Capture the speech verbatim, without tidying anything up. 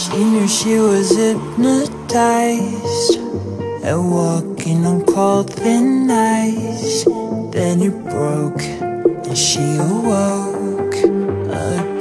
She knew she was hypnotized at walking on cold thin ice. Then it broke and she awoke again.